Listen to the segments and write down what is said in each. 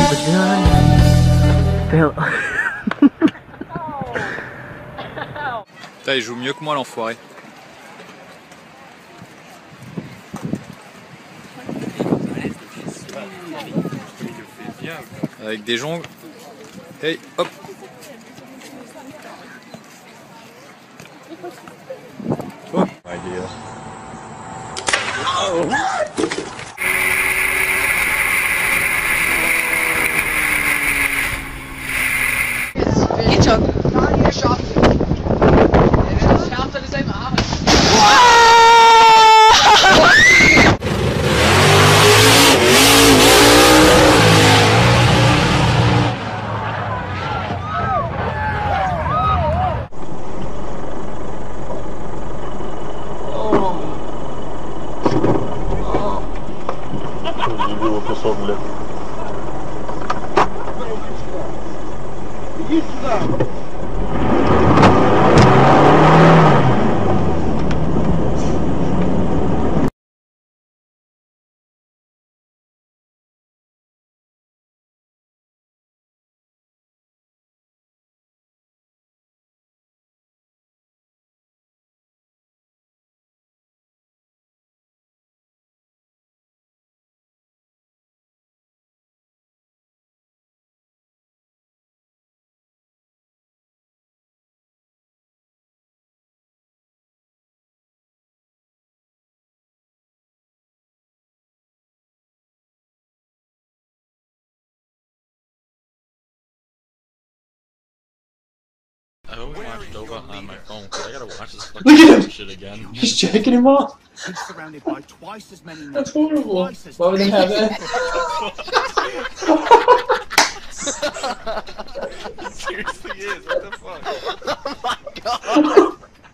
Putain, il joue mieux que moi l'enfoiré. Avec des jongles. Hey, hop. Oh. Idea. Oh. Geht schon. Geschafft. Schärft alles im Arm. I hope we watched over on my phone because I gotta watch this Look at him! fucking shit again. He's checking him off. Surrounded by twice as many. That's horrible. Why would they have that? It seriously is. What the fuck? Oh my god!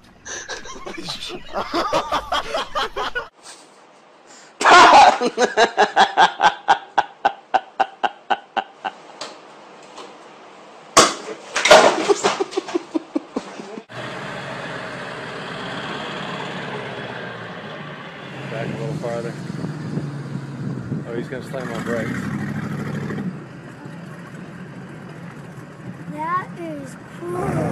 Back a little farther. Oh, he's gonna slam on brakes. That is cool.